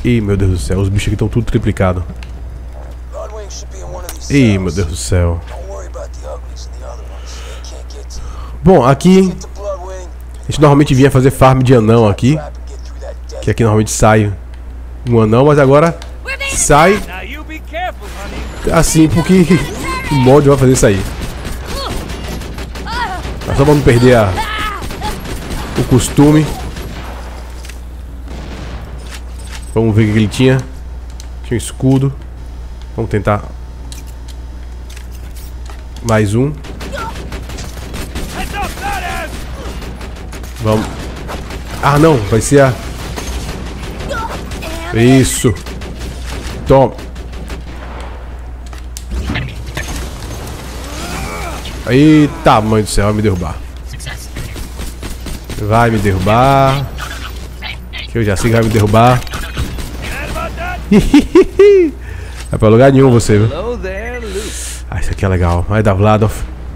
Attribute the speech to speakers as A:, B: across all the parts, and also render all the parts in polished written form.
A: Ih, meu Deus do céu, os bichos aqui estão tudo triplicado. Ih, meu Deus do céu. Bom, aqui a gente normalmente vinha fazer farm de anão aqui. Que aqui normalmente sai um anão, mas agora sai assim, porque o mod vai fazer isso aí. Mas só pra não perder o costume. Vamos ver o que ele tinha. Tinha um escudo. Vamos tentar. Mais um. Vamos. Ah, não. Vai ser a... Isso. Toma. Eita, mãe do céu. Vai me derrubar. Vai me derrubar. Que eu já sei que vai me derrubar. Vai pra lugar nenhum você, viu? Ah, isso aqui é legal. É da Vladov.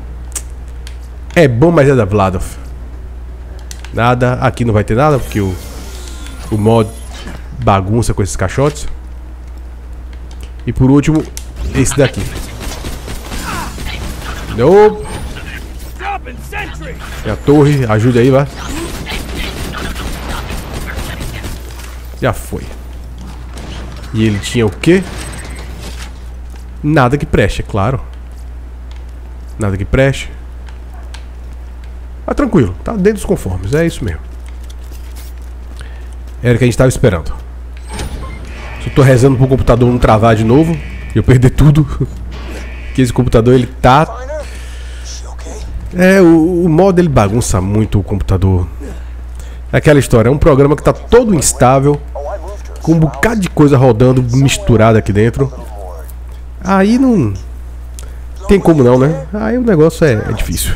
A: É bom, mas é da Vladov. Nada. Aqui não vai ter nada, porque o mod bagunça com esses caixotes. E por último, esse daqui. Nope. E a torre, ajude aí, vai. Já foi. E ele tinha o quê? Nada que preste, é claro. Nada que preste. Mas tranquilo, tá dentro dos conformes, é isso mesmo. Era o que a gente tava esperando. Só tô rezando pro computador não travar de novo e eu perder tudo. Porque esse computador, ele tá... o mod ele bagunça muito o computador. É aquela história, é um programa que tá todo instável, com um bocado de coisa rodando misturada aqui dentro. Aí não tem como não, né? Aí o negócio é difícil.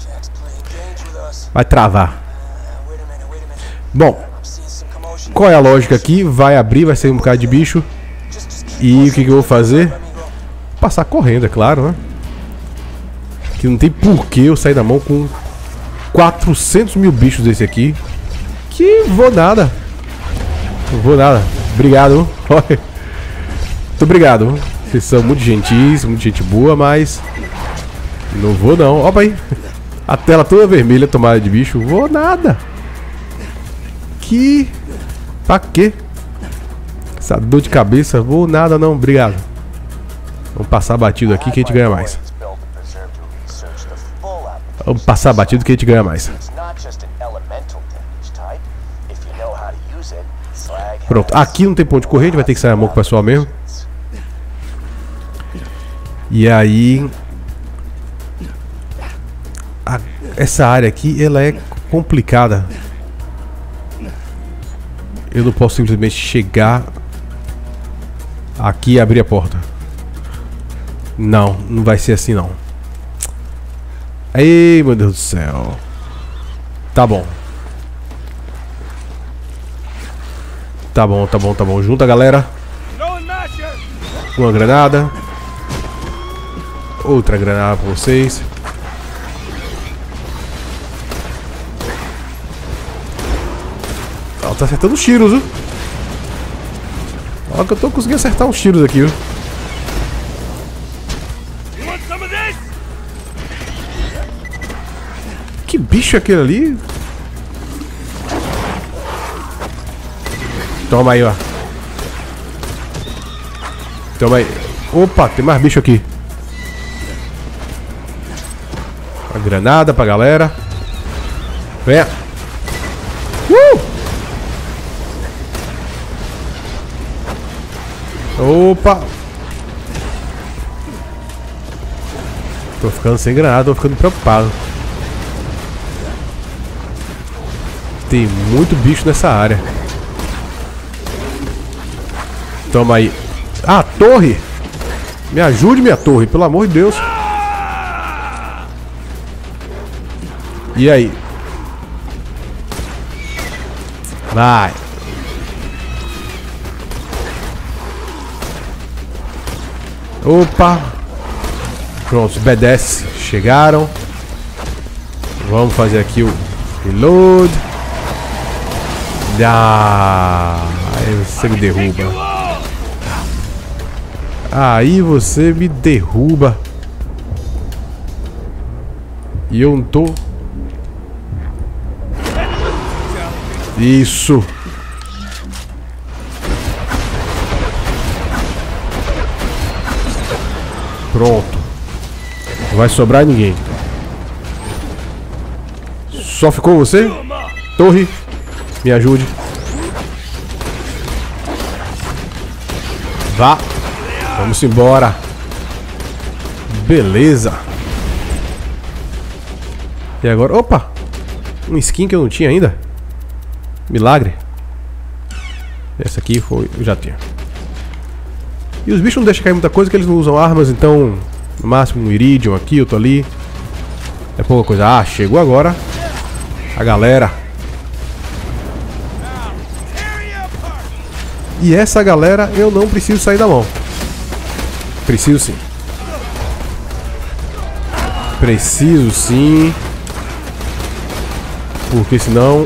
A: Vai travar. Bom, qual é a lógica aqui? Vai abrir, vai sair um bocado de bicho. E o que eu vou fazer? Passar correndo, é claro, né? Que não tem porquê eu sair da mão com 400 mil bichos desse aqui. Que vou nada. Não vou nada. Obrigado. Muito obrigado. Vocês são muito gentis, muito gente boa, mas não vou não. Opa aí. A tela toda vermelha, tomada de bicho. Vou nada. Que... Pra quê? Essa dor de cabeça. Vou nada não, obrigado. Vamos passar batido aqui que a gente ganha mais. Vamos passar batido que a gente ganha mais. Pronto, aqui não tem ponto de correr, a gente vai ter que sair a mão com o pessoal mesmo. E aí... essa área aqui, ela é complicada. Eu não posso simplesmente chegar aqui e abrir a porta. Não, não vai ser assim não. Ei, meu Deus do céu. Tá bom. Tá bom, tá bom, tá bom. Junta, galera. Uma granada. Outra granada pra vocês. Tá acertando os tiros, viu? Olha que eu tô conseguindo acertar uns tiros aqui, viu? Que bicho é aquele ali? Toma aí, ó. Toma aí. Opa, tem mais bicho aqui. Uma granada pra galera. Venha. Opa. Tô ficando sem granada, tô ficando preocupado. Tem muito bicho nessa área. Toma aí. Ah, torre! Me ajude, minha torre, pelo amor de Deus. E aí? Vai. Opa. Pronto, os B10 chegaram. Vamos fazer aqui o reload. Ah, aí você me derruba. Aí você me derruba. E eu não tô. Isso. Pronto. Não vai sobrar ninguém. Só ficou você? Torre, me ajude. Vá. Vamos embora. Beleza. E agora? Opa! Um skin que eu não tinha ainda. Milagre. Essa aqui foi... eu já tinha. E os bichos não deixam cair muita coisa, que eles não usam armas, então... no máximo um iridium aqui, outro ali. É pouca coisa. Ah, chegou agora a galera. E essa galera eu não preciso sair da mão. Preciso sim. Preciso sim. Porque senão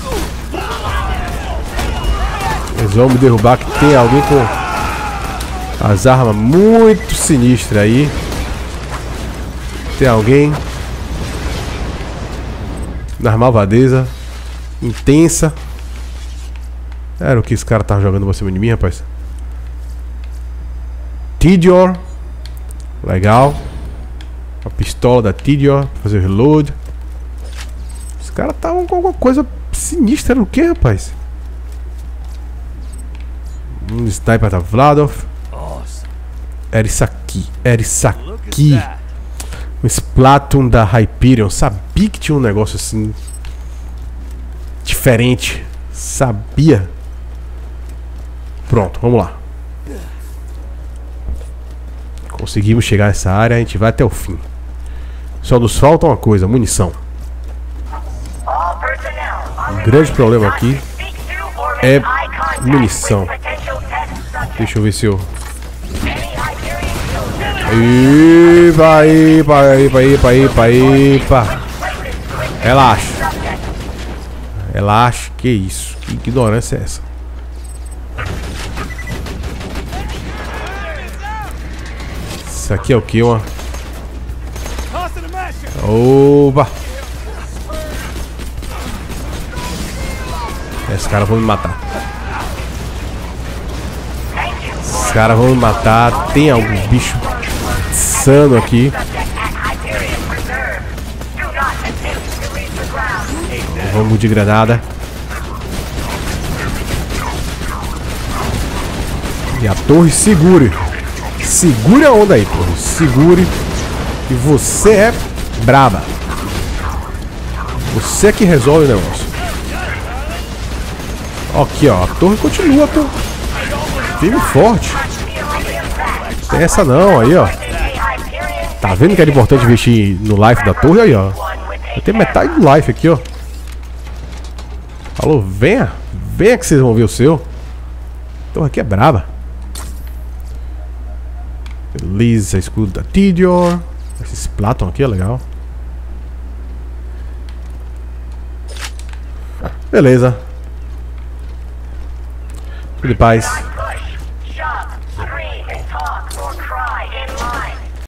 A: eles vão me derrubar, que tem alguém com as armas muito sinistras aí. Tem alguém na malvadeza intensa. Era o que esse cara tava jogando pra cima de mim, rapaz. Tidior. Legal. A pistola da Tidior pra fazer o reload. Os caras estavam com alguma coisa sinistra. Era o que, rapaz? Um sniper da Vladov. Era isso aqui. Era isso aqui. Um Splatoon da Hyperion. Sabia que tinha um negócio assim diferente. Sabia. Pronto, vamos lá. Conseguimos chegar nessa área. A gente vai até o fim. Só nos falta uma coisa: munição. O grande problema aqui é munição. Deixa eu ver se eu... Ipa. Relaxa. Relaxa. Que isso? Que ignorância é essa? Isso aqui é o que? Uma... opa! Esses caras vão me matar. Esses caras vão me matar. Tem algum bicho insano aqui. Vamos de granada. E a torre, segure. Segure a onda aí, torre. Segure. E você é braba. Você é que resolve o negócio. Aqui, ó. A torre continua, pô. Firme e forte. Não tem essa não, aí, ó. Tá vendo que era importante investir no life da torre? Aí, ó. Eu tenho metade do life aqui, ó. Falou, venha. Venha que vocês vão ver o seu. A torre aqui é braba. Beleza, escudo da Tidior. Esse Splatoon aqui é legal. Beleza. Tudo em paz.